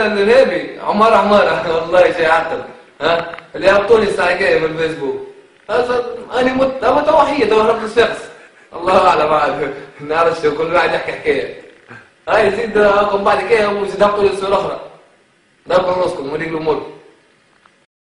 انا الارهابي عماره والله شيء عقل. ها اللي هبطوني الساعه الجايه من الفيسبوك. انا متوحيه توهرب الشخص. الله اعلم عاد نعرفش كل واحد يحكي حكايه. هاي زيد رقم بعد كده وزيد هبطوا للصوره اخرى. ده نصكم وليك الامور.